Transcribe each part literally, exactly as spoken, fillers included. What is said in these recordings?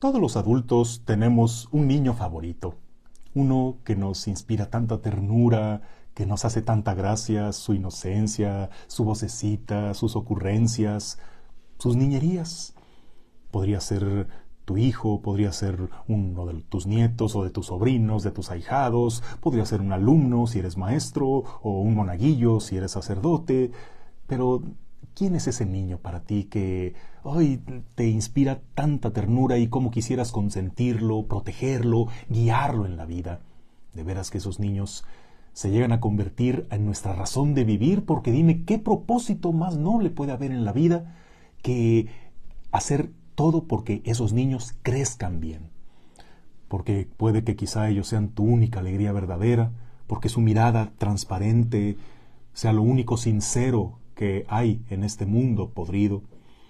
Todos los adultos tenemos un niño favorito, uno que nos inspira tanta ternura, que nos hace tanta gracia, su inocencia, su vocecita, sus ocurrencias, sus niñerías. Podría ser tu hijo, podría ser uno de tus nietos o de tus sobrinos, de tus ahijados, podría ser un alumno si eres maestro o un monaguillo si eres sacerdote, pero ¿quién es ese niño para ti que hoy te inspira tanta ternura y cómo quisieras consentirlo, protegerlo, guiarlo en la vida? De veras que esos niños se llegan a convertir en nuestra razón de vivir, porque dime, ¿qué propósito más noble puede haber en la vida que hacer todo porque esos niños crezcan bien? Porque puede que quizá ellos sean tu única alegría verdadera, porque su mirada transparente sea lo único sincero que hay en este mundo podrido.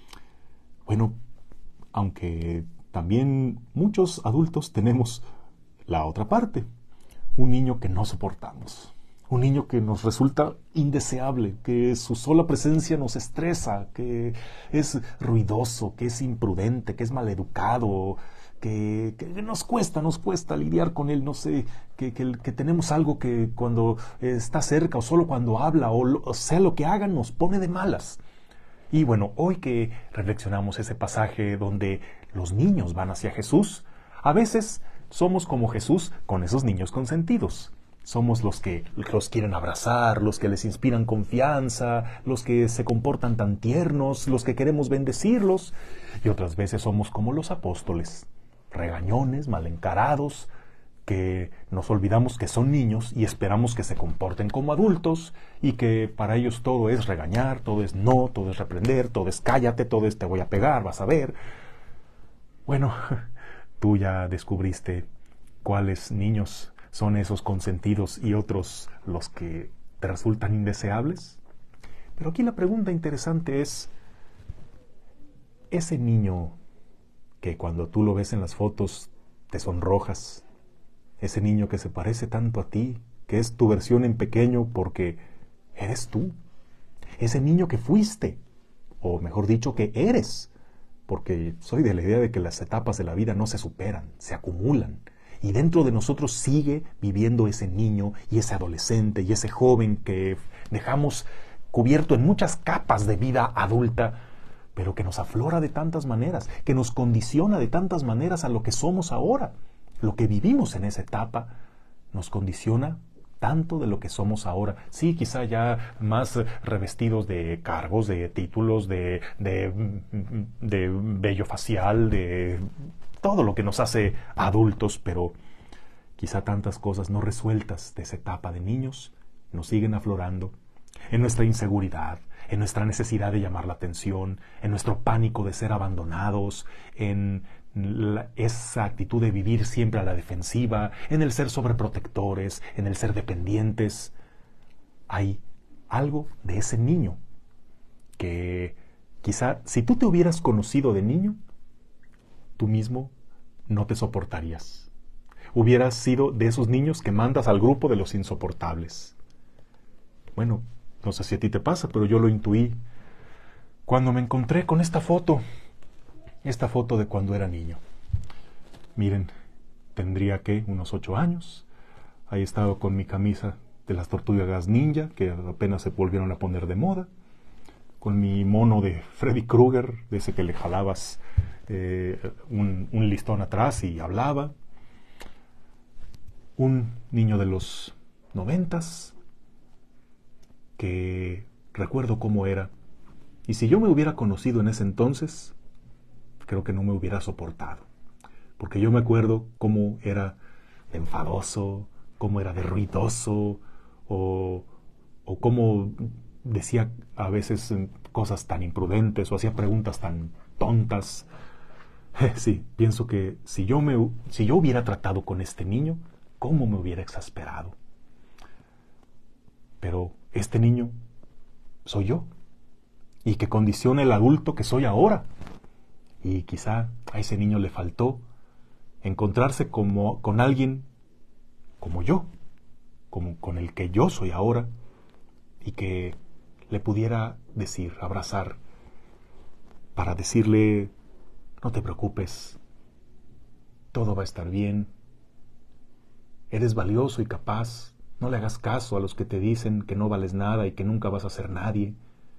Bueno, aunque también muchos adultos tenemos la otra parte, un niño que no soportamos, un niño que nos resulta indeseable, que su sola presencia nos estresa, que es ruidoso, que es imprudente, que es maleducado, que, que nos cuesta, nos cuesta lidiar con él, no sé, que, que, que tenemos algo que cuando está cerca o solo cuando habla o, lo, o sea lo que haga nos pone de malas. Y bueno, hoy que reflexionamos ese pasaje donde los niños van hacia Jesús, a veces somos como Jesús con esos niños consentidos. Somos los que los quieren abrazar, los que les inspiran confianza, los que se comportan tan tiernos, los que queremos bendecirlos. Y otras veces somos como los apóstoles, regañones, mal encarados, que nos olvidamos que son niños y esperamos que se comporten como adultos y que para ellos todo es regañar, todo es no, todo es reprender, todo es cállate, todo es te voy a pegar, vas a ver. Bueno, tú ya descubriste cuáles niños son esos consentidos y otros los que te resultan indeseables. Pero aquí la pregunta interesante es, ese niño que cuando tú lo ves en las fotos te sonrojas, ese niño que se parece tanto a ti, que es tu versión en pequeño porque eres tú, ese niño que fuiste, o mejor dicho que eres, porque soy de la idea de que las etapas de la vida no se superan, se acumulan, y dentro de nosotros sigue viviendo ese niño y ese adolescente y ese joven que dejamos cubierto en muchas capas de vida adulta, pero que nos aflora de tantas maneras, que nos condiciona de tantas maneras a lo que somos ahora. Lo que vivimos en esa etapa nos condiciona tanto de lo que somos ahora. Sí, quizá ya más revestidos de cargos, de títulos, de, de, de vello facial, de todo lo que nos hace adultos, pero quizá tantas cosas no resueltas de esa etapa de niños nos siguen aflorando en nuestra inseguridad, en nuestra necesidad de llamar la atención, en nuestro pánico de ser abandonados, en la, esa actitud de vivir siempre a la defensiva, en el ser sobreprotectores, en el ser dependientes. Hay algo de ese niño que quizá si tú te hubieras conocido de niño, tú mismo no te soportarías. Hubieras sido de esos niños que mandas al grupo de los insoportables. Bueno, no sé si a ti te pasa, pero yo lo intuí cuando me encontré con esta foto, esta foto de cuando era niño. Miren, tendría que unos ocho años. Ahí estaba con mi camisa de las Tortugas Ninja, que apenas se volvieron a poner de moda, con mi mono de Freddy Krueger, de ese que le jalabas eh, un, un listón atrás y hablaba. Un niño de los noventas, que recuerdo cómo era, y si yo me hubiera conocido en ese entonces, creo que no me hubiera soportado, porque yo me acuerdo cómo era de enfadoso, cómo era de ruidoso, o, o cómo decía a veces cosas tan imprudentes, o hacía preguntas tan tontas. Sí, pienso que si yo, me, si yo hubiera tratado con este niño, cómo me hubiera exasperado. Pero este niño soy yo, y que condiciona el adulto que soy ahora. Y quizá a ese niño le faltó encontrarse como, con alguien como yo, como con el que yo soy ahora, y que le pudiera decir, abrazar, para decirle, no te preocupes, todo va a estar bien, eres valioso y capaz, no le hagas caso a los que te dicen que no vales nada y que nunca vas a ser nadie.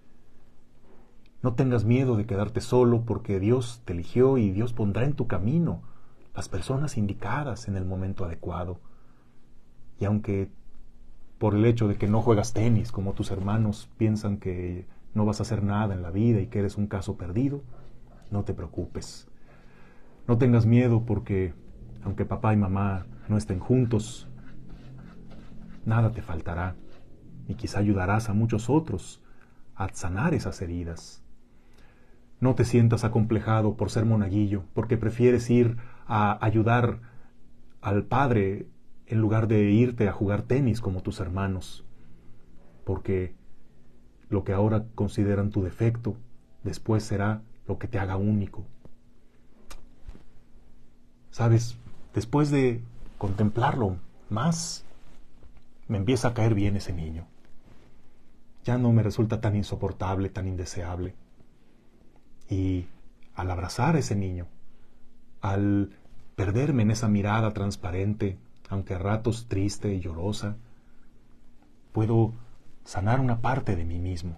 No tengas miedo de quedarte solo porque Dios te eligió y Dios pondrá en tu camino las personas indicadas en el momento adecuado. Y aunque por el hecho de que no juegas tenis como tus hermanos piensan que no vas a hacer nada en la vida y que eres un caso perdido, no te preocupes. No tengas miedo porque aunque papá y mamá no estén juntos, nada te faltará y quizá ayudarás a muchos otros a sanar esas heridas. No te sientas acomplejado por ser monaguillo, porque prefieres ir a ayudar al padre en lugar de irte a jugar tenis como tus hermanos, porque lo que ahora consideran tu defecto, después será lo que te haga único. ¿Sabes? Después de contemplarlo más, me empieza a caer bien ese niño. Ya no me resulta tan insoportable, tan indeseable. Y al abrazar a ese niño, al perderme en esa mirada transparente, aunque a ratos triste y llorosa, puedo sanar una parte de mí mismo.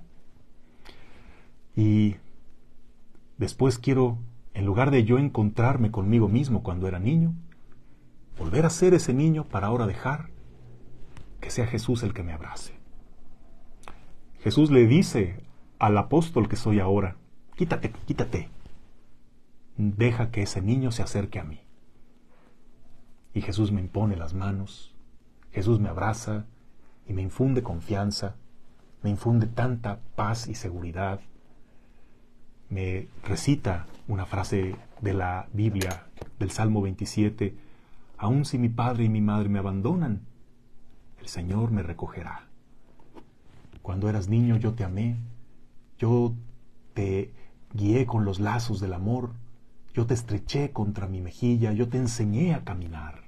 Y después quiero, en lugar de yo encontrarme conmigo mismo cuando era niño, volver a ser ese niño para ahora dejar que sea Jesús el que me abrace. Jesús le dice al apóstol que soy ahora, quítate, quítate, deja que ese niño se acerque a mí. Y Jesús me impone las manos, Jesús me abraza y me infunde confianza, me infunde tanta paz y seguridad. Me recita una frase de la Biblia, del Salmo veintisiete, aun si mi padre y mi madre me abandonan, el Señor me recogerá. Cuando eras niño yo te amé, yo te guié con los lazos del amor, yo te estreché contra mi mejilla, yo te enseñé a caminar.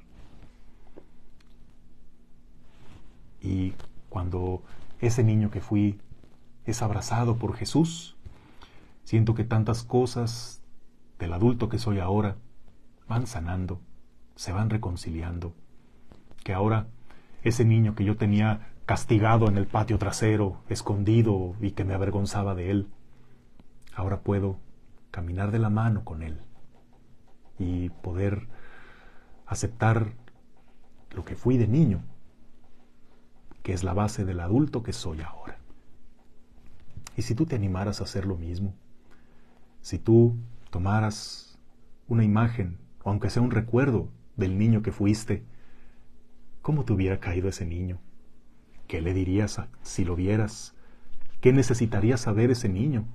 Y cuando ese niño que fui es abrazado por Jesús, siento que tantas cosas del adulto que soy ahora van sanando, se van reconciliando, que ahora ese niño que yo tenía castigado en el patio trasero, escondido y que me avergonzaba de él, ahora puedo caminar de la mano con él y poder aceptar lo que fui de niño, que es la base del adulto que soy ahora. Y si tú te animaras a hacer lo mismo, si tú tomaras una imagen, o aunque sea un recuerdo del niño que fuiste, ¿cómo te hubiera caído ese niño? ¿Qué le dirías a, si lo vieras? ¿Qué necesitaría saber ese niño?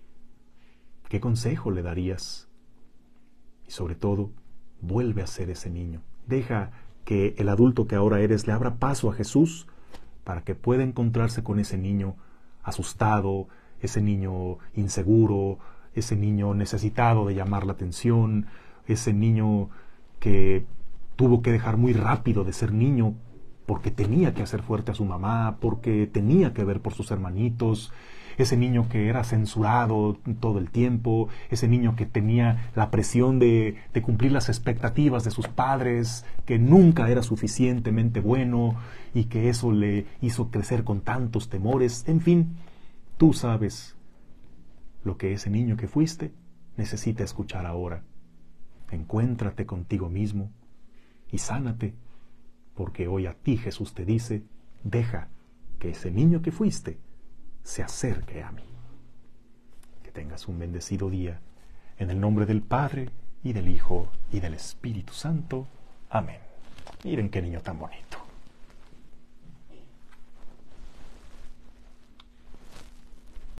¿Qué consejo le darías? Y sobre todo, vuelve a ser ese niño. Deja que el adulto que ahora eres le abra paso a Jesús para que pueda encontrarse con ese niño asustado, ese niño inseguro, ese niño necesitado de llamar la atención, ese niño que tuvo que dejar muy rápido de ser niño porque tenía que hacer fuerte a su mamá, porque tenía que ver por sus hermanitos, ese niño que era censurado todo el tiempo, ese niño que tenía la presión de, de cumplir las expectativas de sus padres, que nunca era suficientemente bueno y que eso le hizo crecer con tantos temores. En fin, tú sabes lo que ese niño que fuiste necesita escuchar ahora. Encuéntrate contigo mismo y sánate, porque hoy a ti Jesús te dice, deja que ese niño que fuiste se acerque a mí. Que tengas un bendecido día, en el nombre del Padre, y del Hijo, y del Espíritu Santo. Amén. Miren qué niño tan bonito.